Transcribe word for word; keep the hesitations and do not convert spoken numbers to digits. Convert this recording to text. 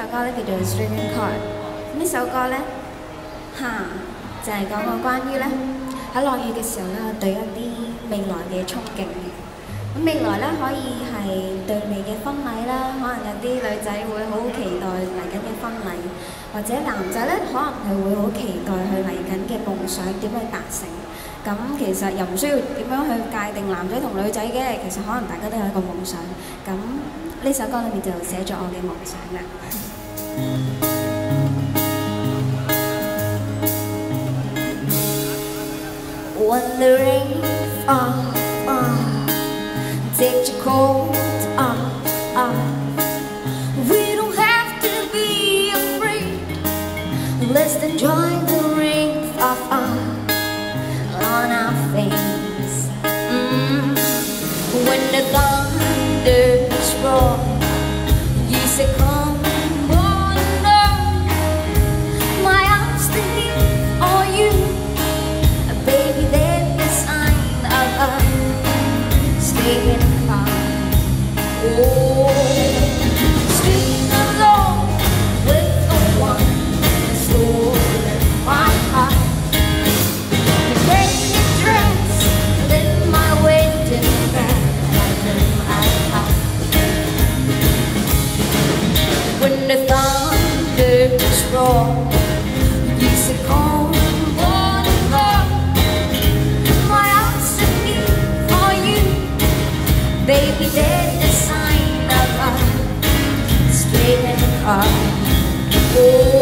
首歌咧叫做《Stringing Chord》。呢首歌咧嚇就係講個關於咧喺落雨嘅時候咧，對一啲未來嘅憧憬嘅。咁未來咧可以係對你嘅婚禮啦，可能有啲女仔會好期待嚟緊嘅婚禮，或者男仔咧可能係會好期待佢嚟緊嘅夢想點去達成。咁其實又唔需要點樣去界定男仔同女仔嘅，其實可能大家都有一個夢想。咁呢首歌裏面就寫咗我嘅夢想啦。When the rain falls, uh, take your coat off, off. We don't have to be afraid. Let's enjoy the rain fall, uh, on our face. Mm. When the thunders roar, you say, "Come on, Lord, my arms to give for you." Baby, there's a sign of us staying calm. Oh, staying alone with the one that's stolen my heart. Getting dressed in my wedding dress, my heart. When the thunders roar, you say, "Come." Baby, there's a sign of us straight in the car. Oh.